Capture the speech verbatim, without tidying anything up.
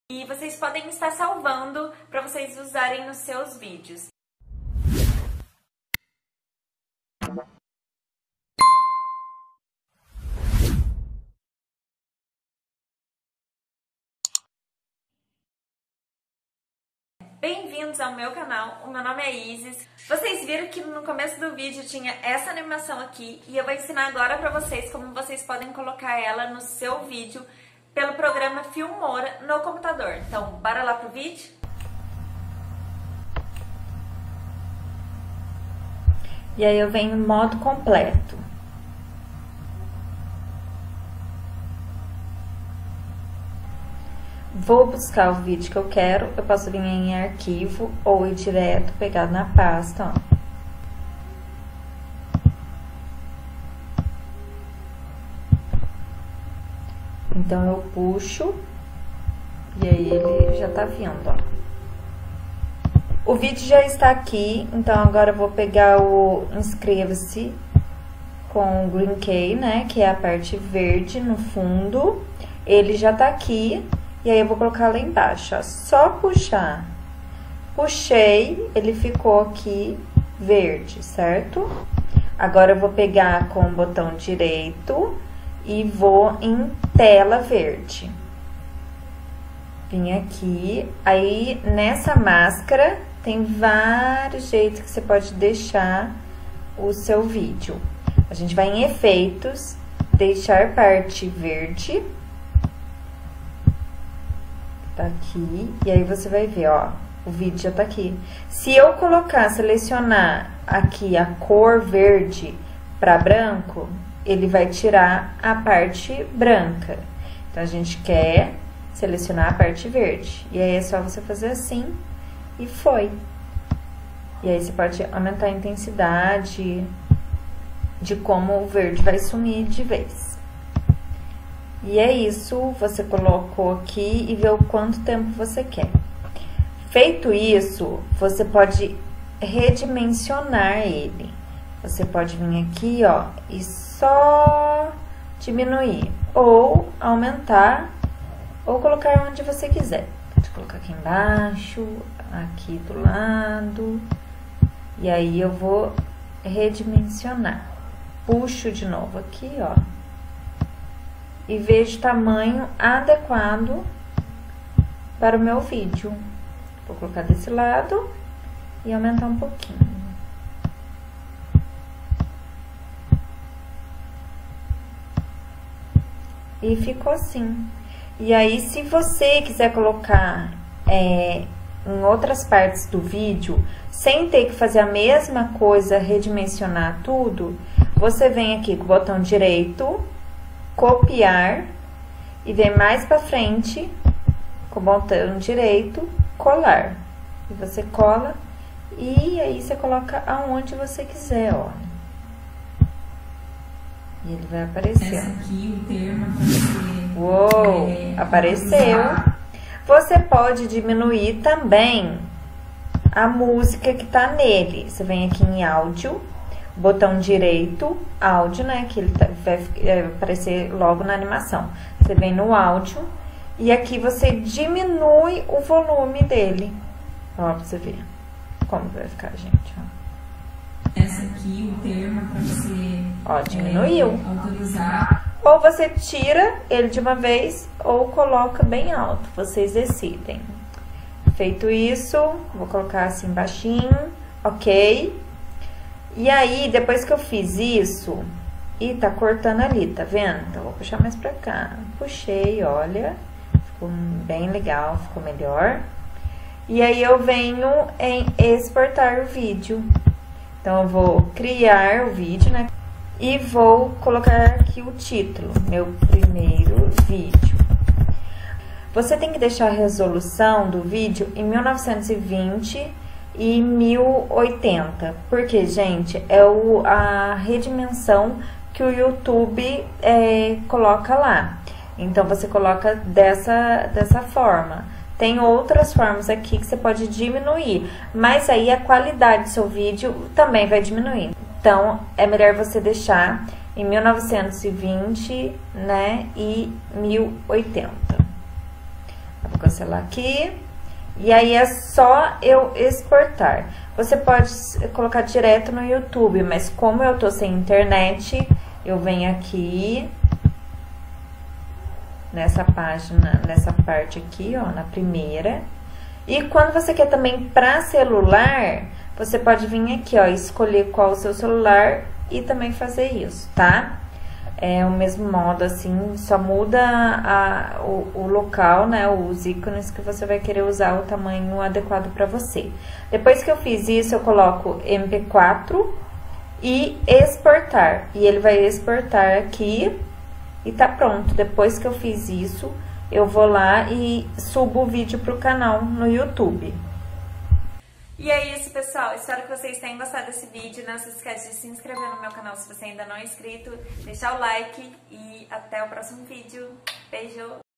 E vocês podem estar salvando para vocês usarem nos seus vídeos. Bem-vindos ao meu canal, o meu nome é Isis. Vocês viram que no começo do vídeo tinha essa animação aqui e eu vou ensinar agora pra vocês como vocês podem colocar ela no seu vídeo pelo programa Filmora no computador. Então, bora lá pro vídeo? E aí eu venho em modo completo. Vou buscar o vídeo que eu quero, eu posso vir em arquivo ou ir direto, pegar na pasta, ó. Então, eu puxo e aí ele já tá vindo, ó. O vídeo já está aqui, então agora eu vou pegar o inscreva-se com o Green Key, né, que é a parte verde no fundo. Ele já tá aqui. E aí, eu vou colocar lá embaixo, ó, só puxar. Puxei, ele ficou aqui verde, certo? Agora, eu vou pegar com o botão direito e vou em tela verde. Vim aqui, aí nessa máscara tem vários jeitos que você pode deixar o seu vídeo. A gente vai em efeitos, deixar parte verde. Tá aqui, e aí você vai ver, ó, o vídeo já tá aqui. Se eu colocar, selecionar aqui a cor verde para branco, ele vai tirar a parte branca. Então, a gente quer selecionar a parte verde. E aí, é só você fazer assim, e foi. E aí, você pode aumentar a intensidade de como o verde vai sumir de vez. E é isso, você colocou aqui e vê o quanto tempo você quer. Feito isso, você pode redimensionar ele. Você pode vir aqui, ó, e só diminuir. Ou aumentar, ou colocar onde você quiser. Pode colocar aqui embaixo, aqui do lado. E aí, eu vou redimensionar. Puxo de novo aqui, ó. E vejo tamanho adequado para o meu vídeo. Vou colocar desse lado e aumentar um pouquinho. E ficou assim. E aí, se você quiser colocar é, em outras partes do vídeo, sem ter que fazer a mesma coisa, redimensionar tudo, você vem aqui com o botão direito, copiar, e vem mais pra frente, com o botão direito, colar. E você cola, e aí você coloca aonde você quiser, ó. E ele vai aparecer. Essa aqui, o termo pra você... Uou, é, apareceu. usar. Você pode diminuir também a música que tá nele. Você vem aqui em áudio, botão direito, áudio, né, que ele tá, vai aparecer logo na animação. Você vem no áudio e aqui você diminui o volume dele. Ó, pra você ver como vai ficar, gente, ó. Essa aqui, o termo pra você... Ó, diminuiu. É, autorizar. Ou você tira ele de uma vez ou coloca bem alto, vocês decidem. Feito isso, vou colocar assim baixinho, ok? E aí, depois que eu fiz isso, e tá cortando ali, tá vendo? Então, vou puxar mais pra cá. Puxei, olha, ficou bem legal, ficou melhor. E aí, eu venho em exportar o vídeo. Então, eu vou criar o vídeo, né? E vou colocar aqui o título, meu primeiro vídeo. Você tem que deixar a resolução do vídeo em mil novecentos e vinte e mil e oitenta, porque, gente, é o, a redimensão que o YouTube é, coloca lá. Então, você coloca dessa, dessa forma. Tem outras formas aqui que você pode diminuir, mas aí a qualidade do seu vídeo também vai diminuir. Então, é melhor você deixar em mil novecentos e vinte, né, e mil e oitenta. Vou cancelar aqui. E aí é só eu exportar. Você pode colocar direto no YouTube, mas como eu tô sem internet, eu venho aqui nessa página, nessa parte aqui, ó, na primeira. E quando você quer também para celular, você pode vir aqui, ó, escolher qual o seu celular e também fazer isso, tá? É o mesmo modo, assim, só muda a, o, o local, né, os ícones que você vai querer usar o tamanho adequado para você. Depois que eu fiz isso, eu coloco M P quatro e exportar. E ele vai exportar aqui e tá pronto. Depois que eu fiz isso, eu vou lá e subo o vídeo pro canal no YouTube. E é isso, pessoal. Espero que vocês tenham gostado desse vídeo. Não se esqueça de se inscrever no meu canal se você ainda não é inscrito, deixar o like e até o próximo vídeo. Beijo!